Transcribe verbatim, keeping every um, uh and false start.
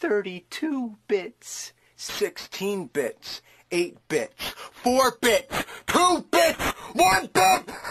thirty-two bits. sixteen bits. eight bits. four bits. two bits. one bit.